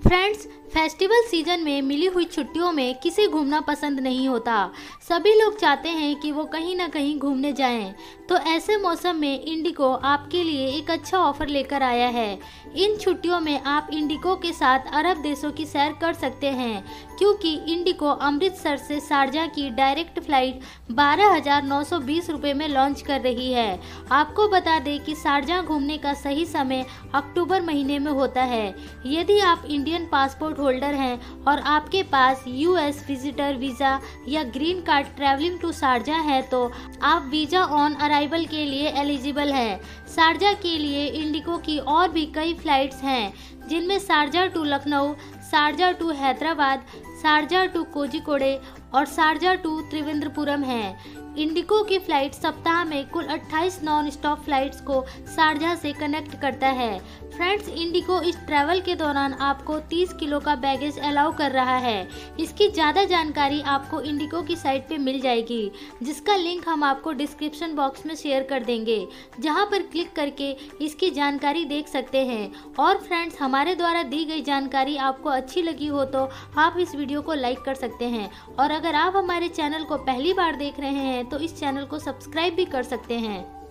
Friends, festival season में मिली हुई छुट्टियों में किसे घूमना पसंद नहीं होता। सभी लोग चाहते हैं कि वो कहीं ना कहीं घूमने जाएं। तो ऐसे मौसम में इंडिगो आपके लिए एक अच्छा ऑफर लेकर आया है। इन छुट्टियों में आप इंडिगो के साथ अरब देशों की सैर कर सकते हैं, क्योंकि इंडिगो अमृतसर से शारजा की डायरेक्ट फ्लाइट 12,920 रुपये में लॉन्च कर रही है। आपको बता दें कि शारजा घूमने का सही समय अक्टूबर महीने में होता है। यदि आप इंडियन पासपोर्ट होल्डर हैं और आपके पास यूएस विजिटर वीज़ा या green card travelling to Sharjah है तो आप वीज़ा ऑन अराइवल के लिए एलिजिबल हैं। शारजा के लिए इंडिगो की और भी कई फ्लाइट्स हैं, जिनमें Sharjah to Lucknow, Sharjah to Hyderabad, Sharjah to Kozhikode और शारजा टू त्रिवेंद्रपुरम है। इंडिगो की फ्लाइट सप्ताह में कुल 28 नॉन स्टॉप फ्लाइट्स को शारजा से कनेक्ट करता है। फ्रेंड्स, इंडिगो इस ट्रैवल के दौरान आपको 30 किलो का बैगेज अलाउ कर रहा है। इसकी ज़्यादा जानकारी आपको इंडिगो की साइट पे मिल जाएगी, जिसका लिंक हम आपको डिस्क्रिप्शन बॉक्स में शेयर कर देंगे, जहां पर क्लिक करके इसकी जानकारी देख सकते हैं। और फ्रेंड्स, हमारे द्वारा दी गई जानकारी आपको अच्छी लगी हो तो आप इस वीडियो को लाइक कर सकते हैं, और अगर आप हमारे चैनल को पहली बार देख रहे हैं तो इस चैनल को सब्सक्राइब भी कर सकते हैं।